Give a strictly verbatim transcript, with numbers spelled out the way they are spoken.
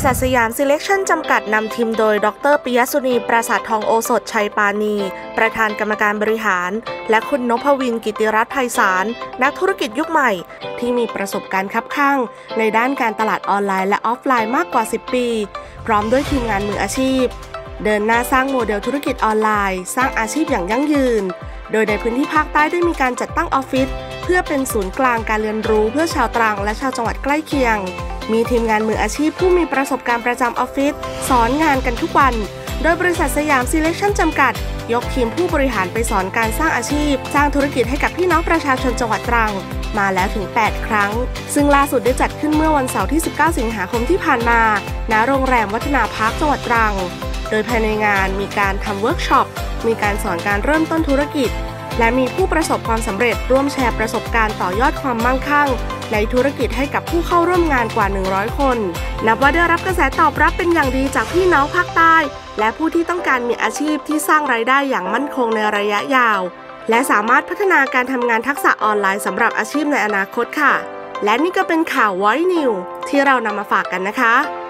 ษัทสยาม Selection จำกัดนำทีมโดยดร.ปิยสุนี ปราสาททองโอสถชัยปานีประธานกรรมการบริหารและคุณนพวิน กิติรัตน์ไพศาลนักธุรกิจยุคใหม่ที่มีประสบการณ์คับข้างในด้านการตลาดออนไลน์และออฟไลน์มากกว่า สิบ ปีพร้อมด้วยทีมงานมืออาชีพเดินหน้าสร้างโมเดลธุรกิจออนไลน์สร้างอาชีพอย่างยั่งยืนโดยในพื้นที่ภาคใต้ได้มีการจัดตั้งออฟฟิศเพื่อเป็นศูนย์กลางการเรียนรู้เพื่อชาวตรังและชาวจังหวัดใกล้เคียงมีทีมงานมืออาชีพผู้มีประสบการณ์ประจำออฟฟิศสอนงานกันทุกวันโดยบริษัทสยาม Selection จำกัดยกทีมผู้บริหารไปสอนการสร้างอาชีพสร้างธุรกิจให้กับพี่น้องประชาชนจังหวัดตรังมาแล้วถึงแปดครั้งซึ่งล่าสุดได้จัดขึ้นเมื่อวันเสาร์ที่สิบเก้าสิงหาคมที่ผ่านมาณโรงแรมวัฒนาพาร์คจังหวัดตรังโดยภายในงานมีการทำเวิร์กช็อปมีการสอนการเริ่มต้นธุรกิจและมีผู้ประสบความสำเร็จร่วมแชร์ประสบการณ์ต่อยอดความมั่งคั่งในธุรกิจให้กับผู้เข้าร่วมงานกว่าหนึ่งร้อยคนนับว่าได้รับกระแสตอบรับเป็นอย่างดีจากพี่น้องภาคใต้และผู้ที่ต้องการมีอาชีพที่สร้างรายได้อย่างมั่นคงในระยะยาวและสามารถพัฒนาการทำงานทักษะออนไลน์สำหรับอาชีพในอนาคตค่ะและนี่ก็เป็นข่าว Voice News ที่เรานำมาฝากกันนะคะ